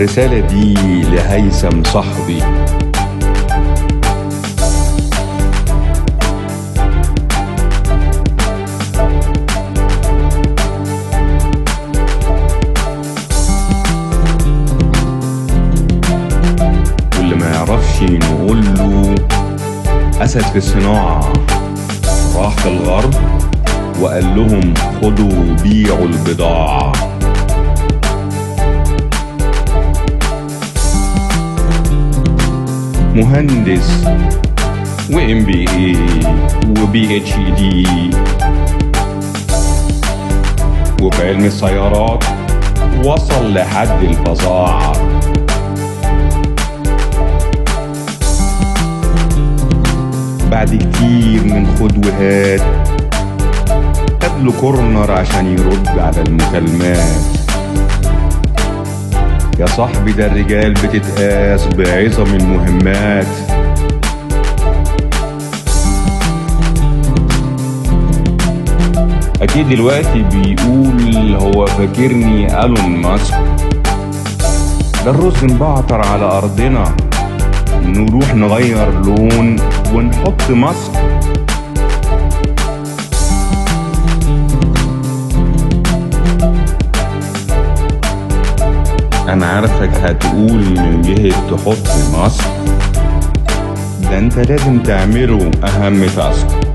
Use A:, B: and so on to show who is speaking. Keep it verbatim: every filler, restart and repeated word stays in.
A: الرسالة دي لهيثم صاحبي. واللي ما يعرفش نقول له أسد في الصناعة راح في الغرب وقال لهم خدوا بيعوا البضاعة. مهندس و ام بي اي و بي اتش دي وفي علم السيارات وصل لحد الفظاعة. بعد كتير من خد وهات خد له كورنر عشان يرد على المكالمات. يا صاحبي ده الرجال بتتقاس بعظم المهمات. اكيد دلوقتي بيقول هو فاكرني ايلون ماسك. ده الرز مبعتر على ارضنا نروح نغير لون ونحط ماسك. انا عارفك هتقول من جهة تحط ماسك، ده انت لازم تعمله اهم تاسك.